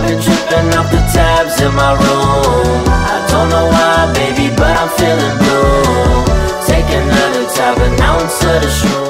been tripping off the tabs in my room. I don't know why, baby, but I'm feeling blue. Take another tab and now into the shroom.